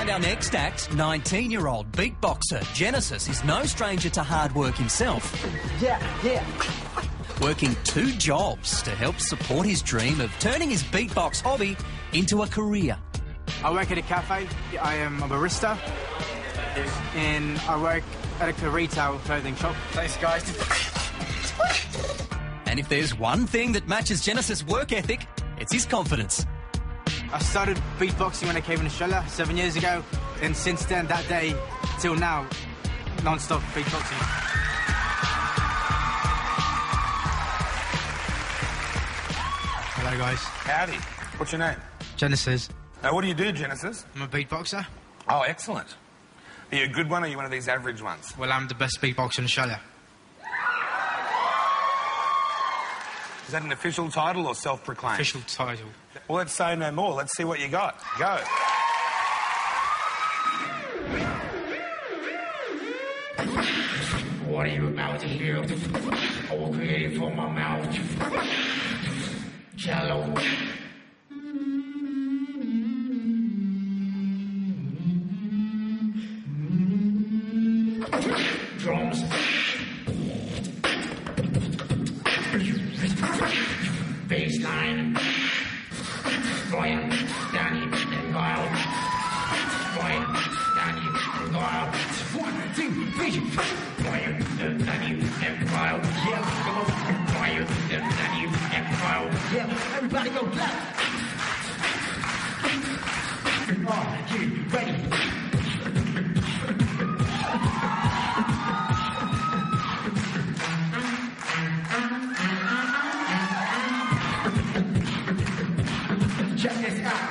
And our next act, 19-year-old beatboxer Genesis is no stranger to hard work himself. Yeah. Working 2 jobs to help support his dream of turning his beatbox hobby into a career. I work at a cafe. I am a barista. And I work at a retail clothing shop. Thanks, guys. And if there's one thing that matches Genesis' work ethic, it's his confidence. I started beatboxing when I came in Australia 7 years ago, and since then, that day till now, non-stop beatboxing. Hello, guys. Howdy. What's your name? Genesis. Now, what do you do, Genesis? I'm a beatboxer. Oh, excellent. Are you a good one or are you one of these average ones? Well, I'm the best beatboxer in Australia. Is that an official title or self-proclaimed? Official title. Well, let's say no more. Let's see what you got. Go. What are you about to hear? I will create from my mouth. Jello. Drums. Bassline. Brian, Danny, and Lyle. Brian, Danny, and Lyle. 1, 2, 3. Brian, Danny, and Lyle. Yeah, come on. Brian, Danny, and Lyle. Yeah, everybody go clap. 1, 2, ready. Check this out.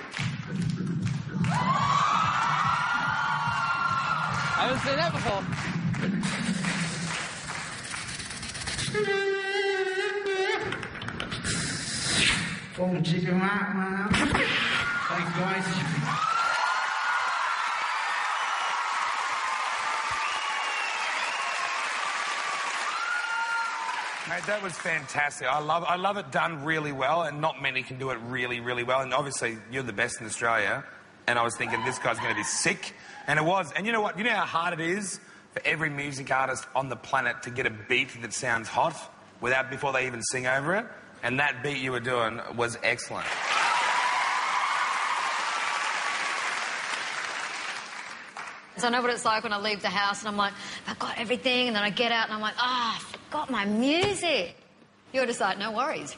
I haven't seen that before. Full chicken out, man. Thanks, guys. Mate, that was fantastic. I love it done really well, and not many can do it really, really well. And obviously, you're the best in Australia. And I was thinking, this guy's going to be sick. And it was. And you know what? You know how hard it is for every music artist on the planet to get a beat that sounds hot before they even sing over it? And that beat you were doing was excellent. So I know what it's like when I leave the house and I'm like, I've got everything, and then I get out and I'm like, I forgot my music. You're just like, no worries.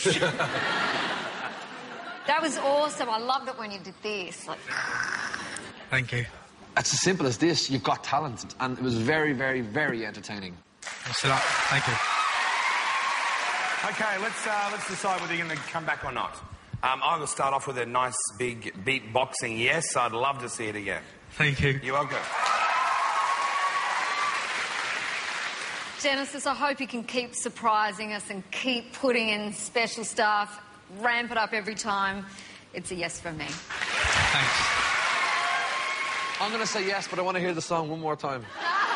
That was awesome. I loved it when you did this. Like... Thank you. It's as simple as this. You've got talent. And it was very, very, very entertaining. Thanks a lot. Thank you. Okay, let's decide whether you're going to come back or not. I will start off with a nice big beatboxing yes. I'd love to see it again. Thank you. You're welcome. Genesis, I hope you can keep surprising us and keep putting in special stuff, ramp it up every time. It's a yes from me. Thanks. I'm going to say yes, but I want to hear the song one more time.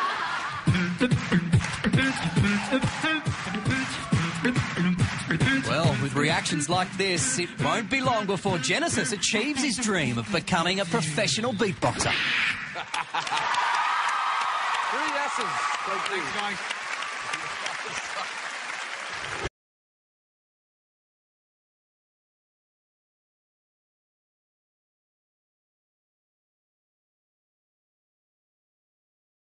Well, with reactions like this, it won't be long before Genesis achieves his dream of becoming a professional beatboxer. 3 yeses. Thanks, guys.